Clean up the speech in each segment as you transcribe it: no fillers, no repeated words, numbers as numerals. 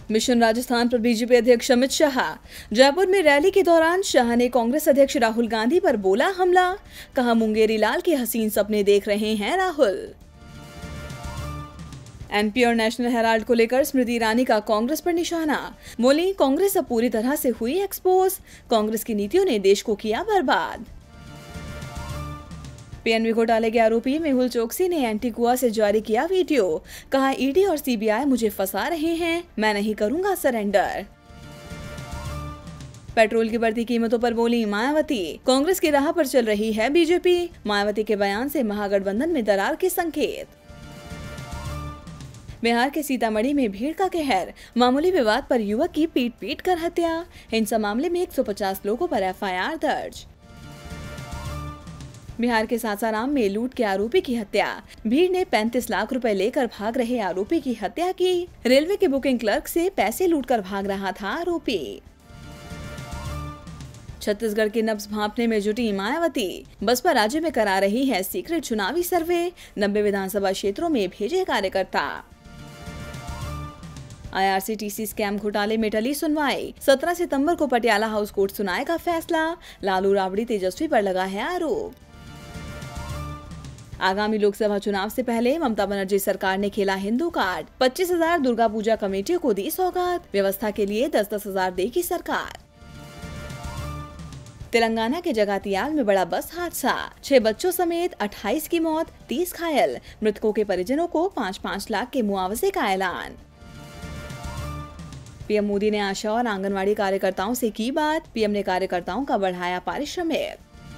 Mission Rajasthan पर BJP अध्यक्ष अमित शाह। जयपुर में रैली के दौरान शाह ने कांग्रेस अध्यक्ष राहुल गांधी पर बोला हमला। कहा मुंगेरी लाल के हसीन सपने देख रहे हैं राहुल। एनपी और नेशनल हेराल्ड को लेकर स्मृति ईरानी का कांग्रेस पर निशाना। बोली कांग्रेस अब पूरी तरह से हुई एक्सपोज। कांग्रेस की नीतियों ने देश को किया बर्बाद। पीएनबी घोटाले के आरोपी मेहुल चोकसी ने एंटीगुआ से जारी किया वीडियो। कहा ईडी और सीबीआई मुझे फंसा रहे हैं, मैं नहीं करूंगा सरेंडर। पेट्रोल की बढ़ती कीमतों पर बोली मायावती। कांग्रेस की राह पर चल रही है बीजेपी। मायावती के बयान से महागठबंधन में दरार के संकेत। बिहार के सीतामढ़ी में भीड़ का कहर। मामूली विवाद पर युवक की पीट कर हत्या। हिंसा मामले में 150 लोगों पर एफआईआर दर्ज। बिहार के सासाराम में लूट के आरोपी की हत्या। भीड़ ने 35 लाख रुपए लेकर भाग रहे आरोपी की हत्या की। रेलवे के बुकिंग क्लर्क से पैसे लूटकर भाग रहा था आरोपी। छत्तीसगढ़ की नब्ज भांपने में जुटी मायावती। बसपा राज्य में करा रही है सीक्रेट चुनावी सर्वे। 90 विधानसभा क्षेत्रों में भेजे कार्यकर्ता। आईआरसीटीसी स्कैम घोटाले में टली सुनवाई। 17 सितंबर को पटियाला हाउस कोर्ट सुनाएगा फैसला। लालू राबड़ी तेजस्वी पर लगा है आरोप। आगामी लोकसभा चुनाव से पहले ममता बनर्जी सरकार ने खेला हिंदू कार्ड। 25,000 दुर्गा पूजा कमेटियों को दी सौगात। व्यवस्था के लिए 10-10 हजार देगी सरकार। तेलंगाना के जगातियाल में बड़ा बस हादसा। 6 बच्चों समेत 28 की मौत, 30 घायल। मृतकों के परिजनों को 5-5 लाख के मुआवजे का ऐलान। पीएम मोदी ने आशा और आंगनवाड़ी कार्यकर्ताओं से की बात। पीएम ने कार्यकर्ताओं का बढ़ाया पारिश्रमिक।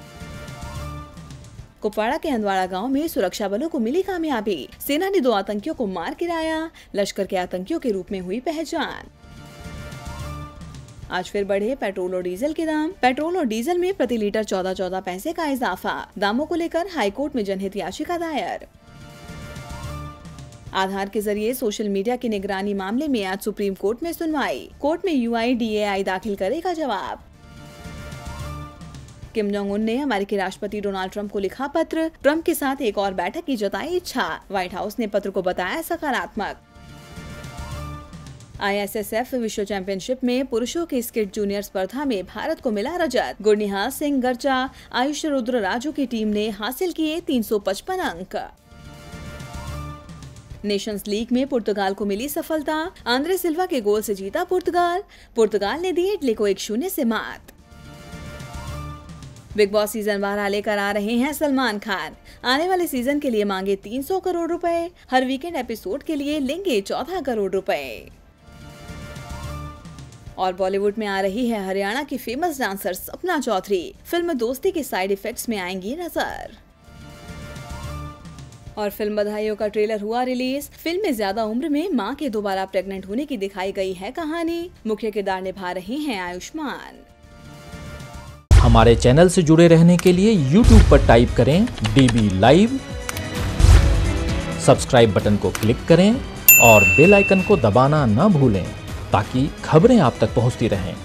कुपवाड़ा के हंदवाड़ा गांव में सुरक्षा बलों को मिली कामयाबी। सेना ने 2 आतंकियों को मार गिराया। लश्कर के आतंकियों के रूप में हुई पहचान। आज फिर बढ़े पेट्रोल और डीजल के दाम। पेट्रोल और डीजल में प्रति लीटर 14 पैसे का इजाफा। दामों को लेकर हाईकोर्ट में जनहित याचिका दायर। आधार के जरिए सोशल मीडिया की निगरानी मामले में आज सुप्रीम कोर्ट में सुनवाई। कोर्ट में यूआईडीएआई दाखिल करेगा जवाब। किम जोंग उन ने अमेरिकी राष्ट्रपति डोनाल्ड ट्रंप को लिखा पत्र। ट्रंप के साथ एक और बैठक की जताई इच्छा। व्हाइट हाउस ने पत्र को बताया सकारात्मक। आईएसएसएफ विश्व चैंपियनशिप में पुरुषों की स्किट जूनियर स्पर्धा में भारत को मिला रजत। गुरनिहाल सिंह गर्चा, आयुष रुद्र राजू की टीम ने हासिल किए 355 अंक। नेशंस लीग में पुर्तगाल को मिली सफलता। आंद्रे सिल्वा के गोल से जीता पुर्तगाल। पुर्तगाल ने दी इटली को 1-0 से मात। बिग बॉस सीजन 12 लेकर आ रहे हैं सलमान खान। आने वाले सीजन के लिए मांगे 300 करोड़ रुपए। हर वीकेंड एपिसोड के लिए लेंगे 14 करोड़ रुपए। और बॉलीवुड में आ रही है हरियाणा की famous dancer Sapna Chaudhary. Film दोस्ती के साइड इफेक्ट्स में आएंगी नजर। और फिल्म बधाइयों का ट्रेलर हुआ रिलीज। फिल्म में ज्यादा उम्र में मां के दोबारा प्रेग्नेंट होने की दिखाई गई है कहानी। मुख्य किरदार निभा रहे हैं आयुष्मान। हमारे चैनल से जुड़े रहने के लिए YouTube पर टाइप करें DB लाइव, सब्सक्राइब बटन को क्लिक करें और बेल आइकन को दबाना न भूलें ताकि खबरें आप तक पहुंचती रहें।